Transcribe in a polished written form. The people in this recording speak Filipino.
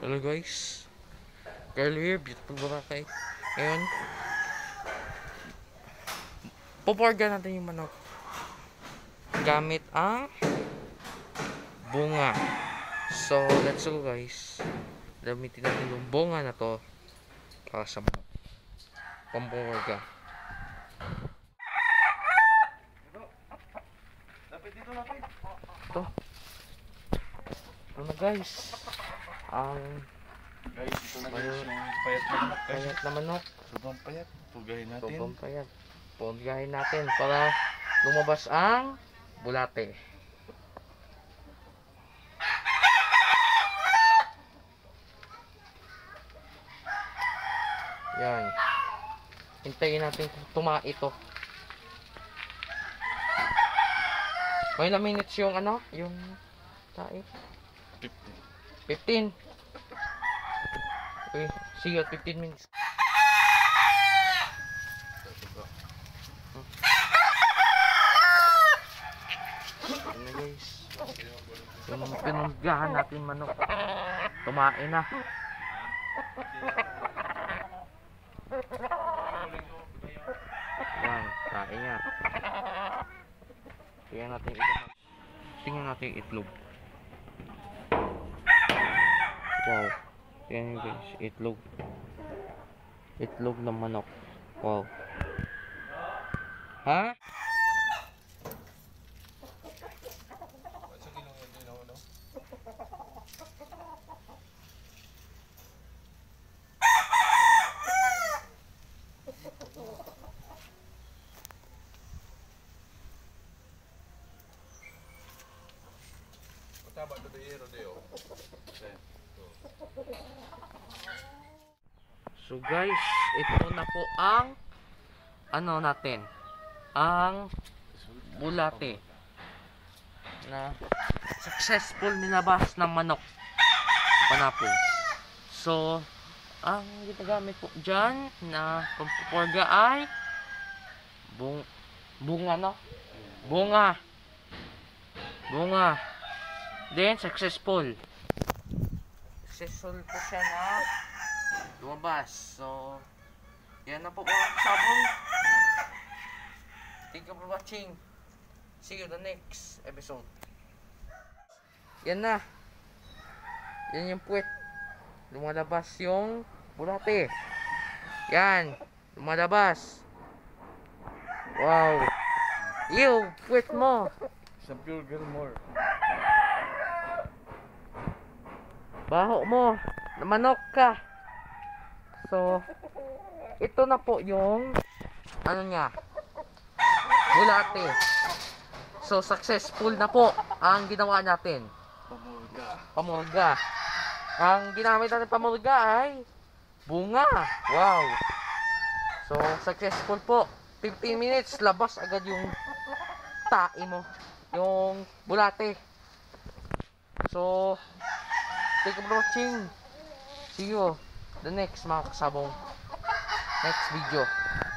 Hello guys, Carl here, beautiful Boracay. Ngayon, puporga natin yung manok gamit ang bunga. So, let's go guys. Gamitin natin yung bunga na to para sa manok. Pamporga. Ito. Ano na guys? Guys, ito na guys yung payat na manok. Payat na manok. Sobrang payat. Pugahin natin. Sobrang payat. Purgahin natin para lumabas ang bulate. Yan. Hintayin natin tumae ito. May ilang minutes yung ano? Yung tae? 15. Okay, see you at 15 minutes. Ano guys? Yung pinunggahan natin manok. Tumae na. Yan, tae niya. Tingnan natin yung itlog. Wow. Yan guys, itlog. Itlog ng manok. Wow. Ha? So guys, ito na po ang ano natin, ang bulate na successful nilabas ng manok panapon. So ang ginagamit po dyan na pampuporga ay bunga, no? Bunga. Then successful po siya na lumabas. So yan na po mga sabon. Thank you for watching. See you the next episode. Yan na. Yan yung puwet. Lumalabas yung bulate. Yan. Lumalabas. Wow. Ew, puwet mo. Sa Pure Gilmore. Baho mo. Namanok ka. So, ito na po yung ano niya, bulate. So, successful na po ang ginawa natin. Pamurga. Ang ginamit natin pamurga ay bunga. Wow. So, successful po. 15 minutes, labas agad yung tae mo. Yung bulate. So, thank you for watching. See you the next mga kasabong next video.